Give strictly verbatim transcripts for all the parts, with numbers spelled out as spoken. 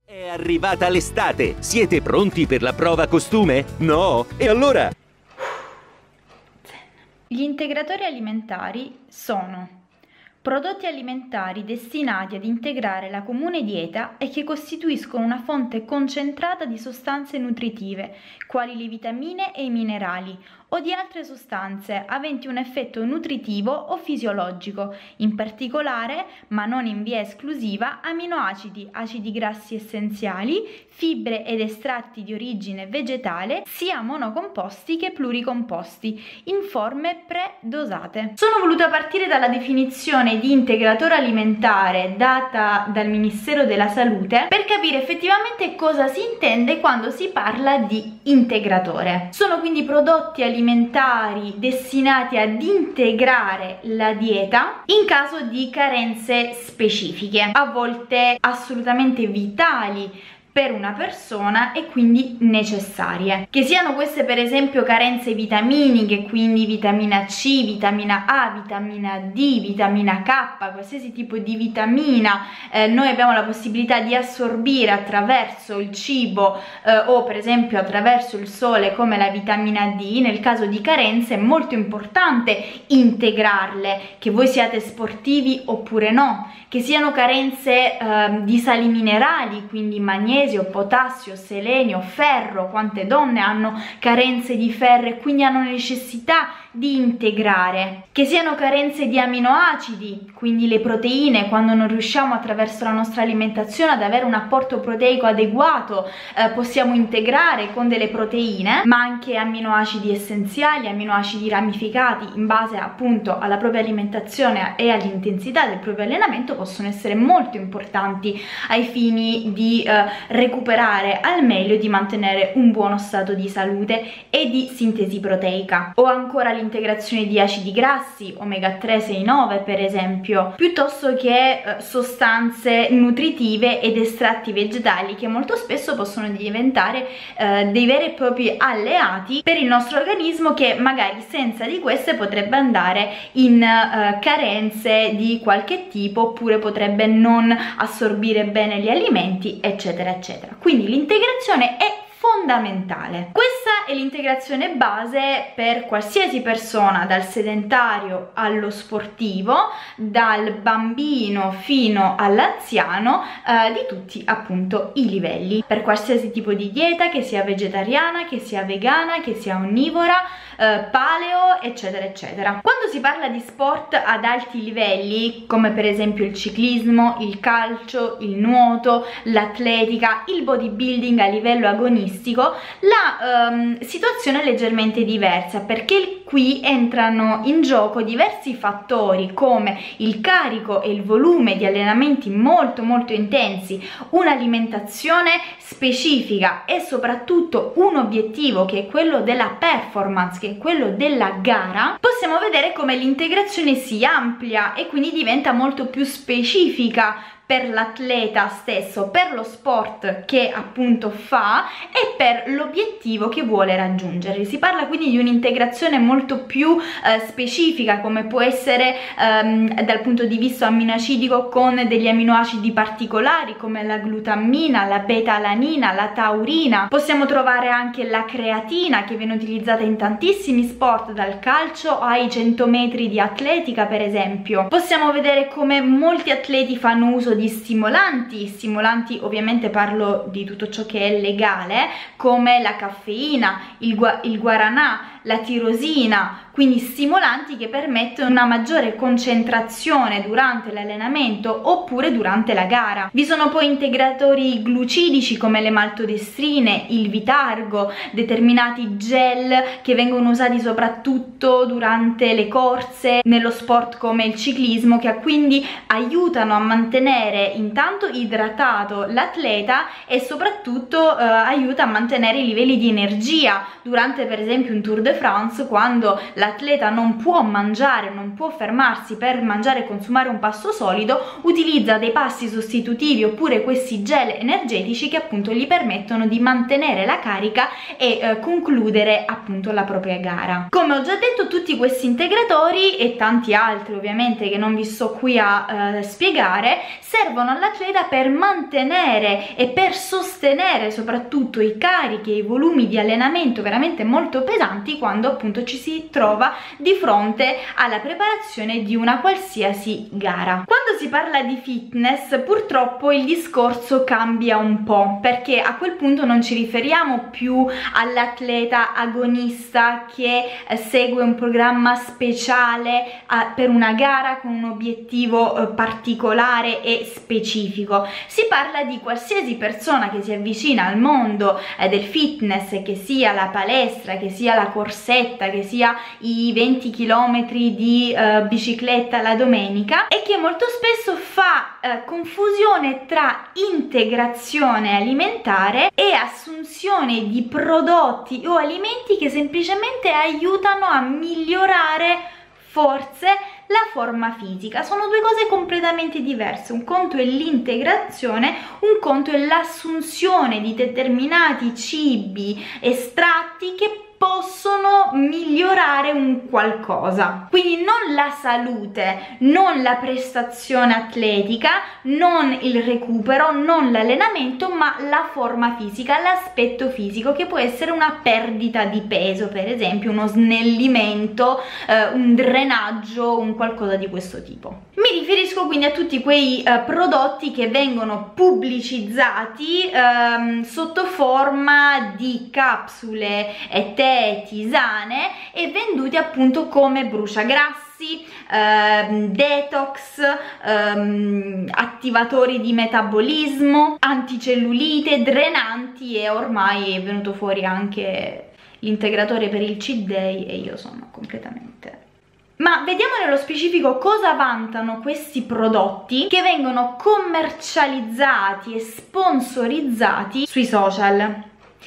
È arrivata l'estate! Siete pronti per la prova costume? No? E allora? Gli integratori alimentari sono prodotti alimentari destinati ad integrare la comune dieta e che costituiscono una fonte concentrata di sostanze nutritive, quali le vitamine e i minerali, o di altre sostanze aventi un effetto nutritivo o fisiologico, in particolare, ma non in via esclusiva, aminoacidi, acidi grassi essenziali, fibre ed estratti di origine vegetale, sia monocomposti che pluricomposti, in forme predosate. Sono voluta partire dalla definizione di integratore alimentare data dal Ministero della Salute per capire effettivamente cosa si intende quando si parla di integratore. Sono quindi prodotti alimentari alimentari destinati ad integrare la dieta in caso di carenze specifiche, a volte assolutamente vitali per una persona e quindi necessarie. Che siano queste per esempio carenze vitaminiche, quindi vitamina C, vitamina A, vitamina D, vitamina K, qualsiasi tipo di vitamina eh, noi abbiamo la possibilità di assorbire attraverso il cibo eh, o per esempio attraverso il sole, come la vitamina D. Nel caso di carenze è molto importante integrarle, che voi siate sportivi oppure no, che siano carenze eh, di sali minerali, quindi magnesio, potassio, selenio, ferro. Quante donne hanno carenze di ferro e quindi hanno necessità di integrare. Che siano carenze di aminoacidi, quindi le proteine, quando non riusciamo attraverso la nostra alimentazione ad avere un apporto proteico adeguato, eh, possiamo integrare con delle proteine, ma anche aminoacidi essenziali, aminoacidi ramificati in base appunto alla propria alimentazione e all'intensità del proprio allenamento, possono essere molto importanti ai fini di eh, recuperare al meglio, di mantenere un buono stato di salute e di sintesi proteica. O ancora l'integrazione di acidi grassi, omega tre, sei, nove per esempio, piuttosto che eh, sostanze nutritive ed estratti vegetali, che molto spesso possono diventare eh, dei veri e propri alleati per il nostro organismo, che magari senza di queste potrebbe andare in eh, carenze di qualche tipo, oppure potrebbe non assorbire bene gli alimenti, eccetera eccetera. Quindi l'integrazione è fondamentale. Questa è l'integrazione base per qualsiasi persona, dal sedentario allo sportivo, dal bambino fino all'anziano, eh, di tutti appunto i livelli, per qualsiasi tipo di dieta, che sia vegetariana, che sia vegana, che sia onnivora, eh, paleo, eccetera eccetera. Quando si parla di sport ad alti livelli, come per esempio il ciclismo, il calcio, il nuoto, l'atletica, il bodybuilding a livello agonistico, la um, situazione è leggermente diversa, perché qui entrano in gioco diversi fattori come il carico e il volume di allenamenti molto molto intensi, un'alimentazione specifica e soprattutto un obiettivo, che è quello della performance, che è quello della gara. Possiamo vedere come l'integrazione si amplia e quindi diventa molto più specifica per l'atleta stesso, per lo sport che appunto fa e per l'obiettivo che vuole raggiungere. Si parla quindi di un'integrazione molto più eh, specifica, come può essere ehm, dal punto di vista aminoacidico, con degli aminoacidi particolari come la glutammina, la beta-alanina, la taurina. Possiamo trovare anche la creatina, che viene utilizzata in tantissimi sport, dal calcio ai cento metri di atletica per esempio. Possiamo vedere come molti atleti fanno uso di di stimolanti, stimolanti ovviamente parlo di tutto ciò che è legale, come la caffeina, il, gu il guaranà, la tirosina, quindi stimolanti che permettono una maggiore concentrazione durante l'allenamento oppure durante la gara. Vi sono poi integratori glucidici come le maltodestrine, il Vitargo, determinati gel che vengono usati soprattutto durante le corse, nello sport come il ciclismo, che quindi aiutano a mantenere intanto idratato l'atleta e soprattutto eh, aiuta a mantenere i livelli di energia durante per esempio un Tour de de France, quando l'atleta non può mangiare, non può fermarsi per mangiare e consumare un pasto solido, utilizza dei pasti sostitutivi oppure questi gel energetici che appunto gli permettono di mantenere la carica e eh, concludere appunto la propria gara. Come ho già detto, tutti questi integratori e tanti altri ovviamente che non vi sto qui a eh, spiegare servono all'atleta per mantenere e per sostenere soprattutto i carichi e i volumi di allenamento veramente molto pesanti quando appunto ci si trova di fronte alla preparazione di una qualsiasi gara. Quando si parla di fitness purtroppo il discorso cambia un po', perché a quel punto non ci riferiamo più all'atleta agonista che eh, segue un programma speciale eh, per una gara con un obiettivo eh, particolare e specifico. Si parla di qualsiasi persona che si avvicina al mondo eh, del fitness, che sia la palestra, che sia la corsetta, che sia i venti chilometri di eh, bicicletta la domenica, e che molto spesso fa eh, confusione tra integrazione alimentare e assunzione di prodotti o alimenti che semplicemente aiutano a migliorare forse la forma fisica. Sono due cose completamente diverse. Un conto è l'integrazione, un conto è l'assunzione di determinati cibi estratti che possono migliorare un qualcosa. Quindi non la salute, non la prestazione atletica, non il recupero, non l'allenamento, ma la forma fisica, l'aspetto fisico, che può essere una perdita di peso, per esempio uno snellimento, eh, un drenaggio, un qualcosa di questo tipo. Mi riferisco quindi a tutti quei eh, prodotti che vengono pubblicizzati ehm, sotto forma di capsule e tè, tisane, e venduti appunto come bruciagrassi, ehm, detox, ehm, attivatori di metabolismo, anticellulite, drenanti, e ormai è venuto fuori anche l'integratore per il cheat day e io sono completamente... Ma vediamo nello specifico cosa vantano questi prodotti che vengono commercializzati e sponsorizzati sui social,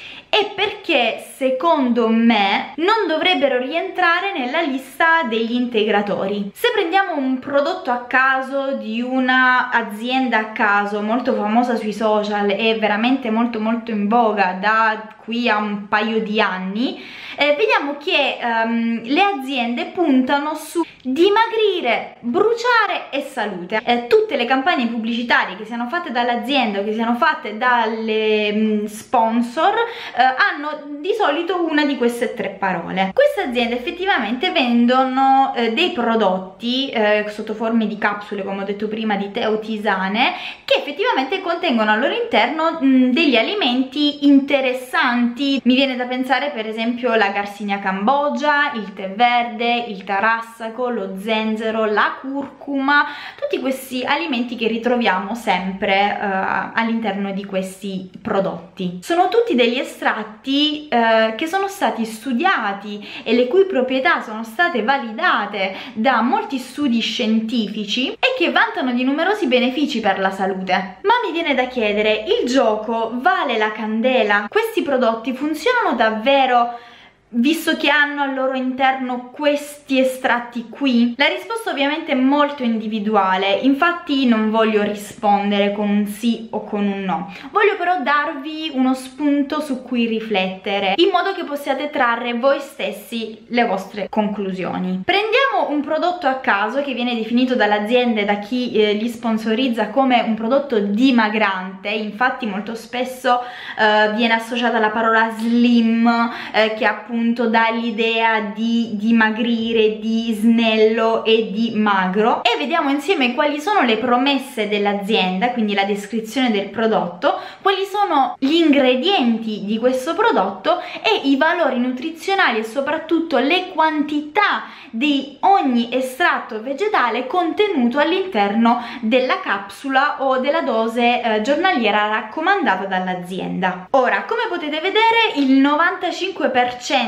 e perché secondo me non dovrebbero rientrare nella lista degli integratori. Se prendiamo un prodotto a caso di una azienda a caso molto famosa sui social e veramente molto molto in voga da qui a un paio di anni, eh, vediamo che um, le aziende puntano su dimagrire, bruciare e salute. Eh, tutte le campagne pubblicitarie che siano fatte dall'azienda o che siano fatte dalle mh, sponsor eh, hanno di solito una di queste tre parole. Queste aziende effettivamente vendono eh, dei prodotti eh, sotto forme di capsule, come ho detto prima, di tè o tisane, che effettivamente contengono al loro interno mh, degli alimenti interessanti. Mi viene da pensare per esempio la Garcinia cambogia, il tè verde, il tarassaco, lo zenzero, la curcuma, tutti questi alimenti che ritroviamo sempre uh, all'interno di questi prodotti. Sono tutti degli estratti uh, che sono stati studiati e le cui proprietà sono state validate da molti studi scientifici e che vantano di numerosi benefici per la salute. Ma mi viene da chiedere, il gioco vale la candela? Questi prodotti funzionano davvero, visto che hanno al loro interno questi estratti qui? La risposta ovviamente è molto individuale, infatti non voglio rispondere con un sì o con un no. Voglio però darvi uno spunto su cui riflettere, in modo che possiate trarre voi stessi le vostre conclusioni. Prendiamo un prodotto a caso che viene definito dall'azienda e da chi eh, li sponsorizza come un prodotto dimagrante. Infatti molto spesso eh, viene associata la parola slim, eh, che appunto dà l'idea di dimagrire, di snello e di magro, e vediamo insieme quali sono le promesse dell'azienda, quindi la descrizione del prodotto, quali sono gli ingredienti di questo prodotto e i valori nutrizionali e soprattutto le quantità di ogni estratto vegetale contenuto all'interno della capsula o della dose eh, giornaliera raccomandata dall'azienda. Ora, come potete vedere, il novantacinque per cento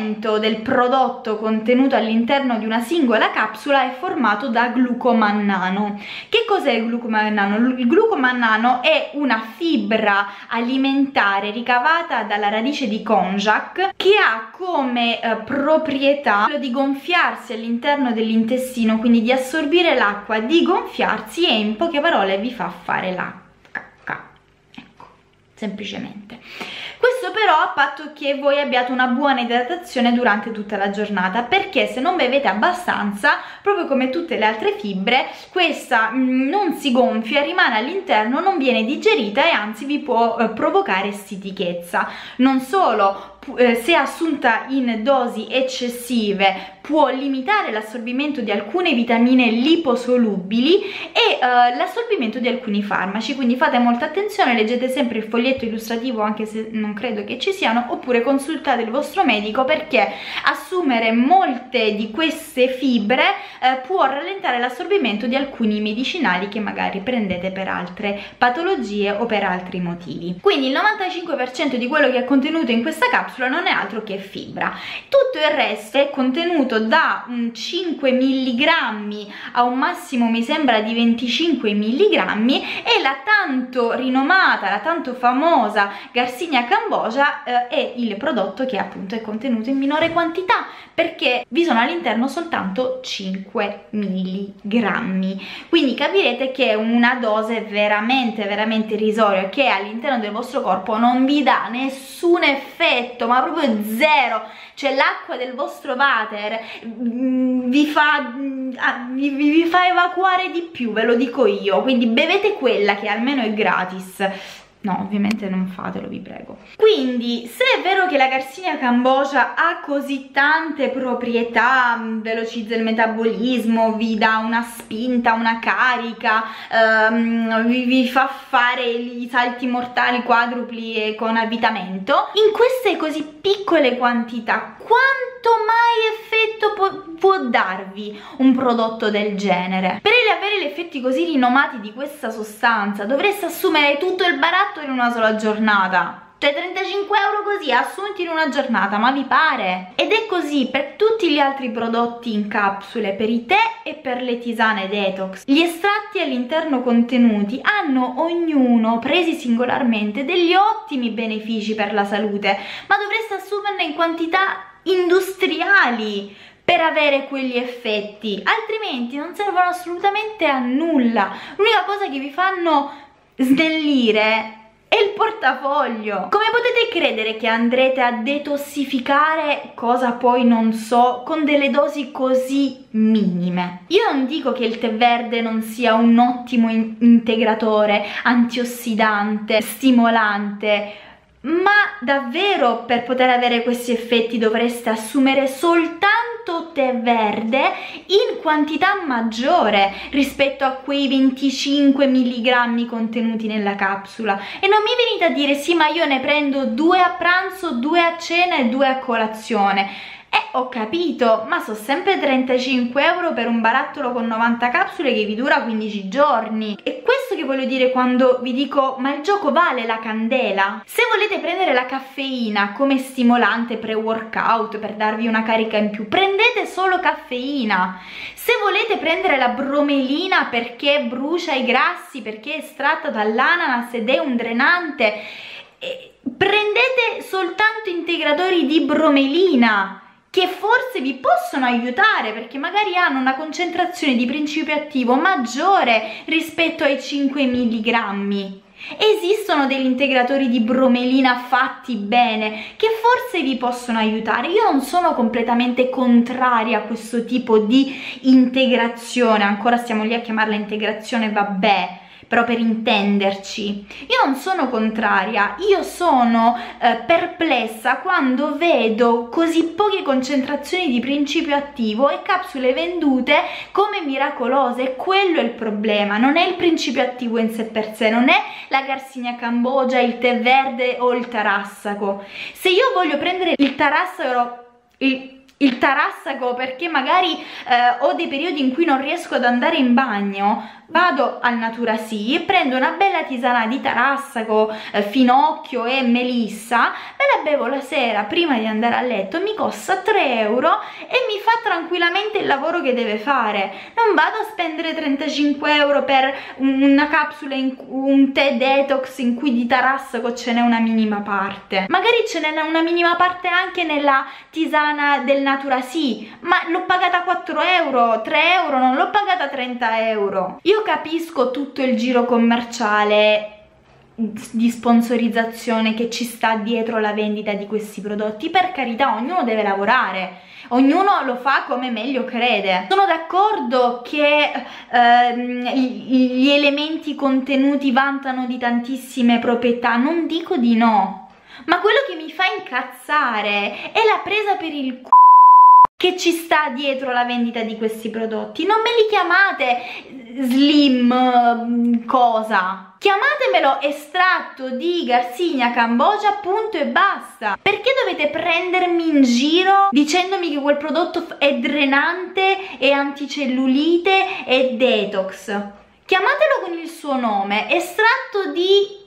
cento del prodotto contenuto all'interno di una singola capsula è formato da glucomannano. Che cos'è il glucomannano? Il glucomannano è una fibra alimentare ricavata dalla radice di konjac che ha come eh, proprietà quello di gonfiarsi all'interno dell'intestino, quindi di assorbire l'acqua, di gonfiarsi e in poche parole vi fa fare la cacca, ecco, semplicemente. Questo però a patto che voi abbiate una buona idratazione durante tutta la giornata, perché se non bevete abbastanza, proprio come tutte le altre fibre, questa mh, non si gonfia, rimane all'interno, non viene digerita e anzi vi può eh, provocare stitichezza. Non solo, eh, se assunta in dosi eccessive può limitare l'assorbimento di alcune vitamine liposolubili e eh, l'assorbimento di alcuni farmaci, quindi fate molta attenzione, leggete sempre il foglietto illustrativo anche se non credo che ci siano, oppure consultate il vostro medico, perché assumere molte di queste fibre eh, può rallentare l'assorbimento di alcuni medicinali che magari prendete per altre patologie o per altri motivi. Quindi il novantacinque per cento di quello che è contenuto in questa capsula non è altro che fibra. Tutto il resto è contenuto da un cinque milligrammi a un massimo mi sembra di venticinque milligrammi, e la tanto rinomata, la tanto famosa Garcinia cambogia eh, è il prodotto che appunto è contenuto in minore quantità, perché vi sono all'interno soltanto cinque milligrammi, quindi capirete che è una dose veramente veramente irrisoria, che all'interno del vostro corpo non vi dà nessun effetto, ma proprio zero. Cioè l'acqua del vostro water vi fa, vi, vi fa evacuare di più, ve lo dico io, quindi bevete quella che almeno è gratis. No, ovviamente non fatelo, vi prego. Quindi, se è vero che la Garcinia cambogia ha così tante proprietà, velocizza il metabolismo, vi dà una spinta, una carica, ehm, vi, vi fa fare i salti mortali quadrupli e con avvitamento, in queste così piccole quantità, quanto mai effetto può, può darvi un prodotto del genere? Per avere gli effetti così rinomati di questa sostanza dovreste assumere tutto il baratto in una sola giornata. Cioè trentacinque euro così assunti in una giornata, ma vi pare? Ed è così per tutti gli altri prodotti in capsule, per i tè e per le tisane detox. Gli estratti all'interno contenuti hanno ognuno, presi singolarmente, degli ottimi benefici per la salute, ma dovreste assumerne in quantità industriali per avere quegli effetti, altrimenti non servono assolutamente a nulla. L'unica cosa che vi fanno snellire è il portafoglio. Come potete credere che andrete a detossificare, cosa poi non so, con delle dosi così minime? Io non dico che il tè verde non sia un ottimo in integratore, antiossidante, stimolante, ma davvero per poter avere questi effetti dovreste assumere soltanto tè verde in quantità maggiore rispetto a quei venticinque milligrammi contenuti nella capsula. E non mi venite a dire sì, ma io ne prendo due a pranzo, due a cena e due a colazione. Eh, ho capito, ma sono sempre trentacinque euro per un barattolo con novanta capsule che vi dura quindici giorni. E questo che voglio dire quando vi dico ma il gioco vale la candela? Se volete prendere la caffeina come stimolante pre-workout per darvi una carica in più, prendete solo caffeina. Se volete prendere la bromelina perché brucia i grassi, perché è estratta dall'ananas ed è un drenante, eh, prendete soltanto integratori di bromelina, che forse vi possono aiutare perché magari hanno una concentrazione di principio attivo maggiore rispetto ai cinque milligrammi. Esistono degli integratori di bromelina fatti bene che forse vi possono aiutare. Io non sono completamente contraria a questo tipo di integrazione, ancora stiamo lì a chiamarla integrazione, vabbè, però per intenderci, io non sono contraria, io sono eh, perplessa quando vedo così poche concentrazioni di principio attivo e capsule vendute come miracolose. Quello è il problema, non è il principio attivo in sé per sé, non è la Garcinia cambogia, il tè verde o il tarassaco. Se io voglio prendere il tarassaco, il il Tarassaco perché magari eh, ho dei periodi in cui non riesco ad andare in bagno, vado al Natura Sì e prendo una bella tisana di Tarassaco, eh, finocchio e melissa, me la bevo la sera prima di andare a letto, mi costa tre euro e mi fa tranquillamente il lavoro che deve fare. Non vado a spendere trentacinque euro per una capsula, in, un tè detox in cui di Tarassaco ce n'è una minima parte, magari ce n'è una minima parte anche nella tisana del Natura Sì, ma l'ho pagata quattro euro, tre euro, non l'ho pagata trenta euro. Io capisco tutto il giro commerciale di sponsorizzazione che ci sta dietro la vendita di questi prodotti, per carità, ognuno deve lavorare, ognuno lo fa come meglio crede. Sono d'accordo che ehm, gli elementi contenuti vantano di tantissime proprietà, non dico di no, ma quello che mi fa incazzare è la presa per il c***o che ci sta dietro la vendita di questi prodotti. Non me li chiamate slim cosa, chiamatemelo estratto di Garcinia Cambogia, punto e basta. Perché dovete prendermi in giro dicendomi che quel prodotto è drenante, è anticellulite, è detox? Chiamatelo con il suo nome, estratto di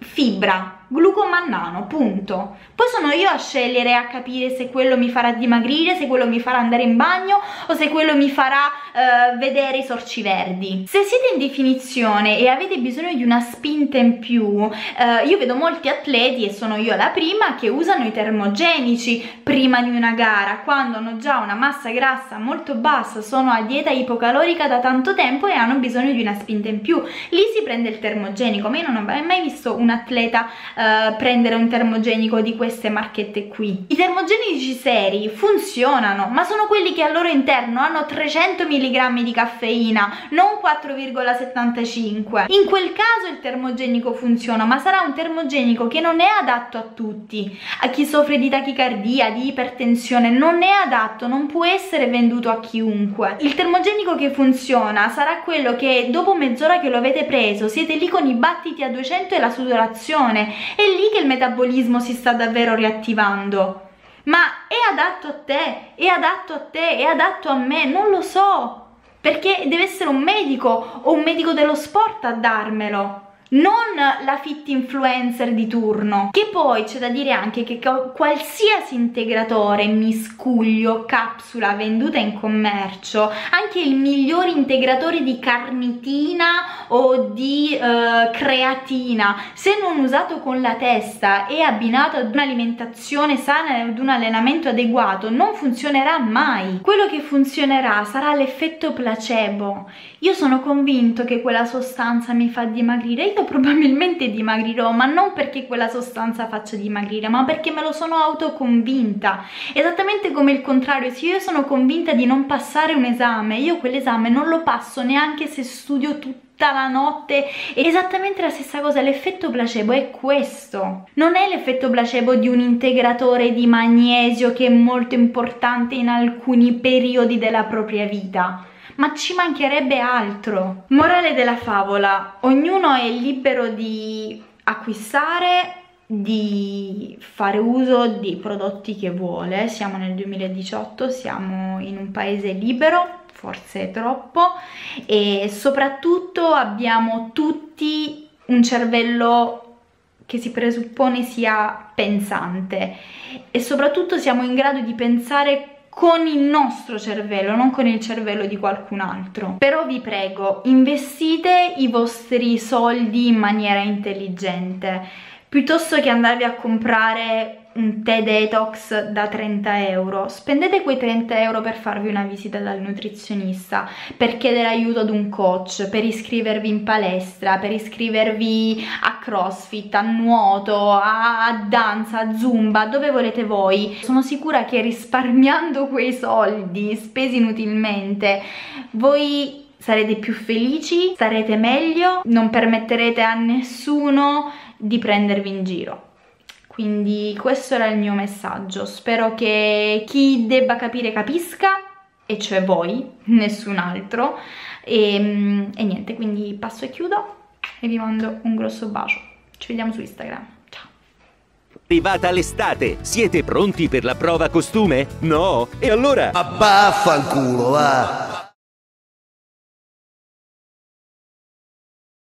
fibra, glucomannano, punto. Poi sono io a scegliere, a capire se quello mi farà dimagrire, se quello mi farà andare in bagno o se quello mi farà eh, vedere i sorci verdi. Se siete in definizione e avete bisogno di una spinta in più, eh, io vedo molti atleti, e sono io la prima, che usano i termogenici prima di una gara, quando hanno già una massa grassa molto bassa, sono a dieta ipocalorica da tanto tempo e hanno bisogno di una spinta in più. Lì si prende il termogenico, ma io non ho mai visto un atleta eh, prendere un termogenico di queste marchette qui. I termogenici seri funzionano, ma sono quelli che al loro interno hanno trecento milligrammi di caffeina, non quattro virgola settantacinque. In quel caso il termogenico funziona, ma sarà un termogenico che non è adatto a tutti, a chi soffre di tachicardia, di ipertensione, non è adatto, non può essere venduto a chiunque. Il termogenico che funziona sarà quello che dopo mezz'ora che lo avete preso siete lì con i battiti a duecento e la sudorazione, è lì che il metabolismo si sta davvero riattivando. Ma è adatto a te, è adatto a te, è adatto a me? Non lo so, perché deve essere un medico o un medico dello sport a darmelo, non la fit influencer di turno. Che poi c'è da dire anche che qualsiasi integratore, miscuglio, capsula venduta in commercio, anche il miglior integratore di carnitina o di eh, creatina, se non usato con la testa e abbinato ad un'alimentazione sana e ad un allenamento adeguato, non funzionerà mai. Quello che funzionerà sarà l'effetto placebo. Io sono convinto che quella sostanza mi fa dimagrire, io probabilmente dimagrirò, ma non perché quella sostanza faccia dimagrire, ma perché me lo sono autoconvinta. Esattamente come il contrario, se io sono convinta di non passare un esame, io quell'esame non lo passo neanche se studio tutta la notte. È esattamente la stessa cosa, l'effetto placebo è questo. Non è l'effetto placebo di un integratore di magnesio che è molto importante in alcuni periodi della propria vita, ma ci mancherebbe altro. Morale della favola: ognuno è libero di acquistare, di fare uso dei prodotti che vuole. Siamo nel duemiladiciotto, siamo in un paese libero, forse troppo, e soprattutto abbiamo tutti un cervello che si presuppone sia pensante, e soprattutto siamo in grado di pensare con il nostro cervello, non con il cervello di qualcun altro. Però vi prego, investite i vostri soldi in maniera intelligente, piuttosto che andarvi a comprare un tè detox da trenta euro. Spendete quei trenta euro per farvi una visita dal nutrizionista, per chiedere aiuto ad un coach, per iscrivervi in palestra, per iscrivervi a CrossFit, a nuoto, a, a danza, a zumba, dove volete voi. Sono sicura che risparmiando quei soldi spesi inutilmente, voi sarete più felici, starete meglio, non permetterete a nessuno di prendervi in giro. Quindi questo era il mio messaggio. Spero che chi debba capire capisca, e cioè voi, nessun altro. E, e niente, quindi passo e chiudo e vi mando un grosso bacio. Ci vediamo su Instagram. Ciao! Arrivata l'estate, siete pronti per la prova costume? No? E allora... Ma vaffanculo, va!